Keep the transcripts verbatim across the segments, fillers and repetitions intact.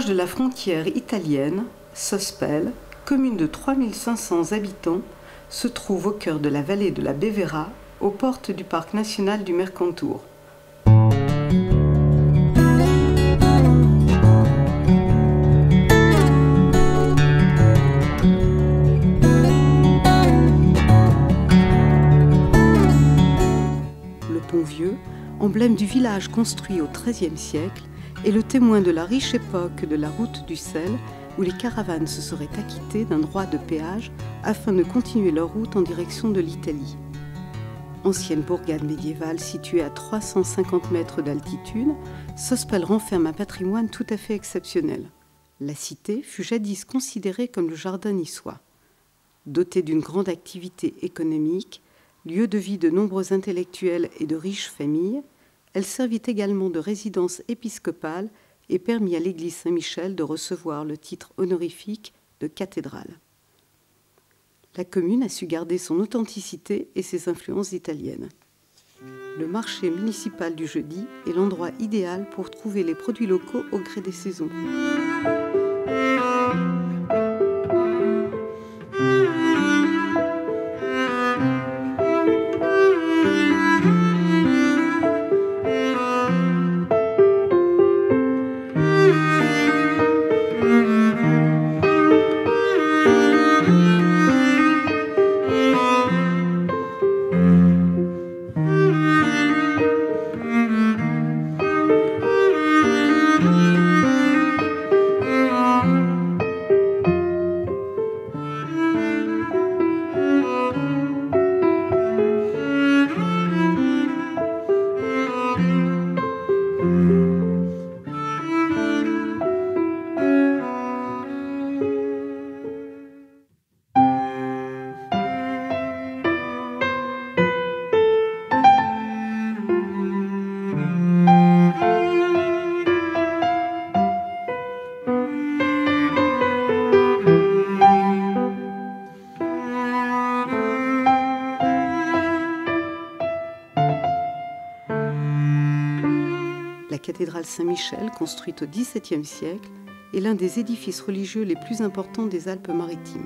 de la frontière italienne, Sospel, commune de trois mille cinq cents habitants, se trouve au cœur de la vallée de la Bevera, aux portes du parc national du Mercantour. Le Pont-Vieux, emblème du village construit au treizième siècle, est le témoin de la riche époque de la route du sel, où les caravanes se seraient acquittées d'un droit de péage afin de continuer leur route en direction de l'Italie. Ancienne bourgade médiévale située à trois cent cinquante mètres d'altitude, Sospel renferme un patrimoine tout à fait exceptionnel. La cité fut jadis considérée comme le jardin niçois. Dotée d'une grande activité économique, lieu de vie de nombreux intellectuels et de riches familles, elle servit également de résidence épiscopale et permit à l'église Saint-Michel de recevoir le titre honorifique de cathédrale. La commune a su garder son authenticité et ses influences italiennes. Le marché municipal du jeudi est l'endroit idéal pour trouver les produits locaux au gré des saisons. La cathédrale Saint-Michel, construite au dix-septième siècle, est l'un des édifices religieux les plus importants des Alpes-Maritimes.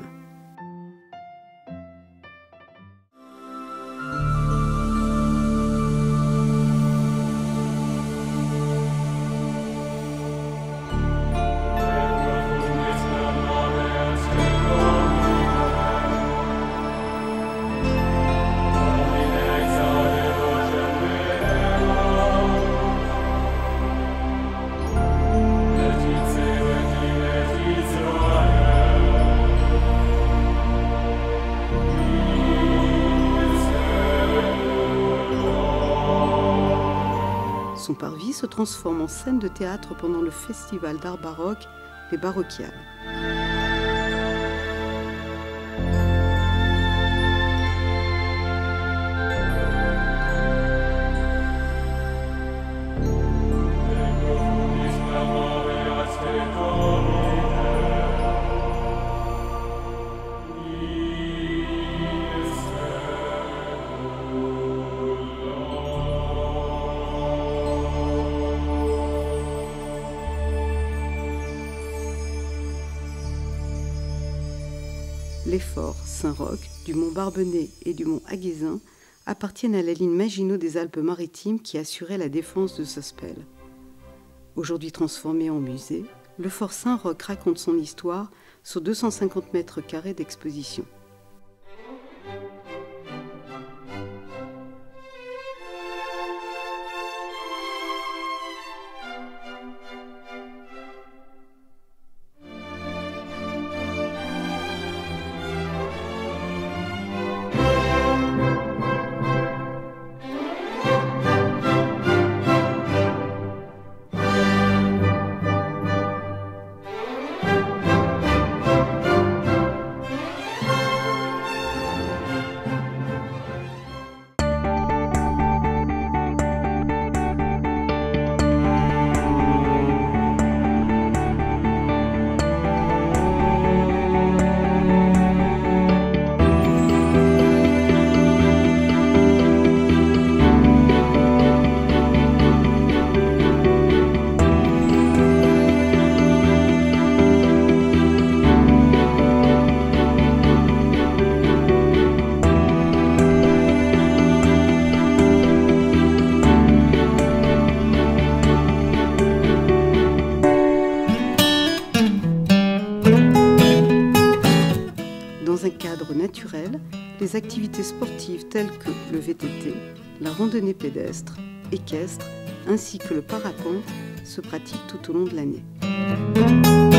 Son parvis se transforme en scène de théâtre pendant le festival d'art baroque, les Barocchiales. Les forts Saint-Roch, du mont Barbenay et du mont Aguézin appartiennent à la ligne Maginot des Alpes-Maritimes qui assurait la défense de Sospel. Aujourd'hui transformé en musée, le fort Saint-Roch raconte son histoire sur deux cent cinquante mètres carrés d'exposition. des activités sportives telles que le V T T, la randonnée pédestre, équestre, ainsi que le parapente se pratiquent tout au long de l'année.